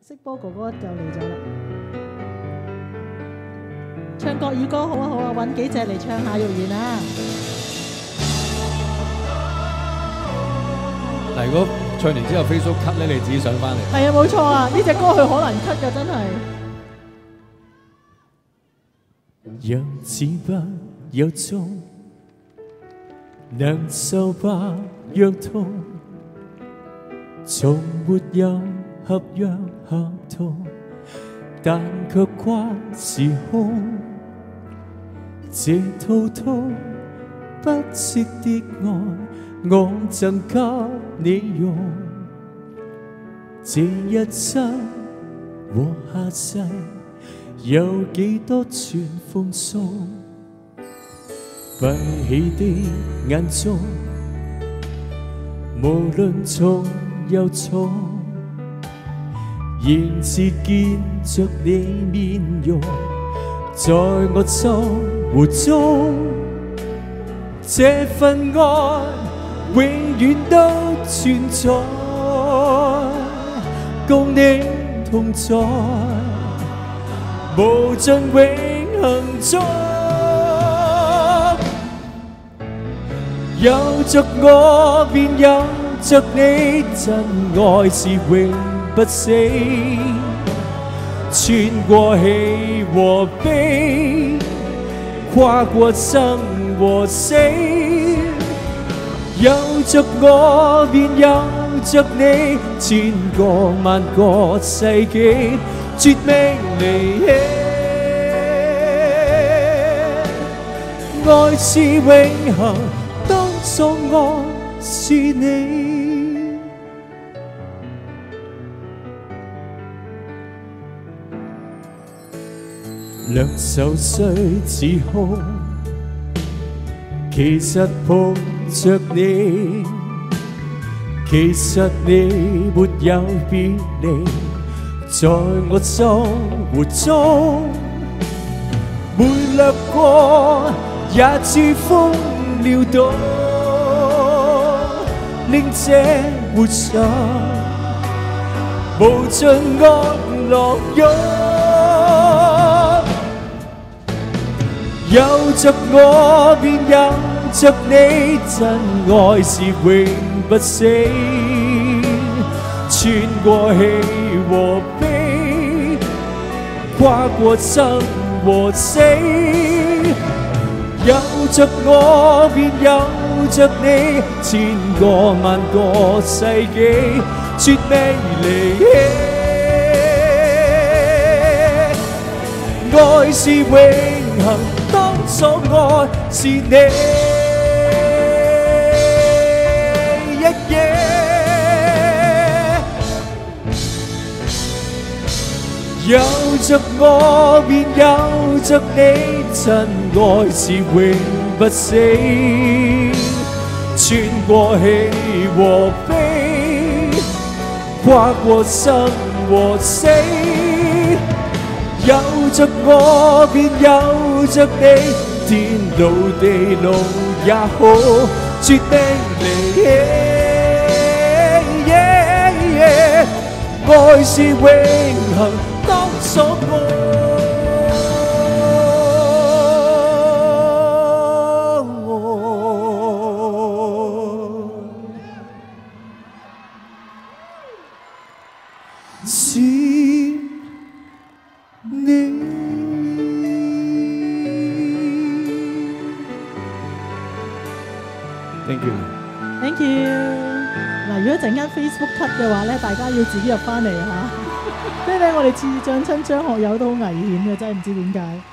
色波哥哥就嚟咗啦，唱國語歌好啊好啊，揾幾隻嚟唱下玉燕啊！ 嗱，如果唱完之後 Facebook cut 咧，你自己上翻嚟。 係啊，冇錯啊，呢隻歌佢可能 cut 㗎，真係。 讓似不有蹤，能受吧若痛，從沒有合約合同，但卻跨時空。這套痛不息的愛，我贈給你用。這一生和下世，有幾多寸風霜？閉起的眼中，無論重又重，仍是見着你面容，在我生活中，這份愛永遠都存在，共你同在。無盡永恆中，有着我便有着你，真愛是永不死，穿過喜和悲，跨過生和死，有着我便有着你，千個萬個世紀。絕命離棄，愛是永恆，當初愛是你。兩手雖似空，其實抱着你，其實你沒有別離。在我生活中，每掠過也似風撩動，令這活上無盡愛樂湧。有着我便有着你，真愛是永不死，穿過喜和悲，跨過生和死，有着我便有着你，千個萬個世紀，絕未離棄。愛是永恆，當初愛是你。有着我便有着你，真愛是永不死，穿過喜和悲，跨過生和死，有着我便有着你，天路地路也好，絕未離棄。愛是永恆，當初愛是你。Thank you. Thank you。嗱，如果陣間 Facebook cut 嘅話咧，大家要自己入翻嚟嚇。即係咧，我哋次次唱親張學友都好危險嘅，真係唔知點解。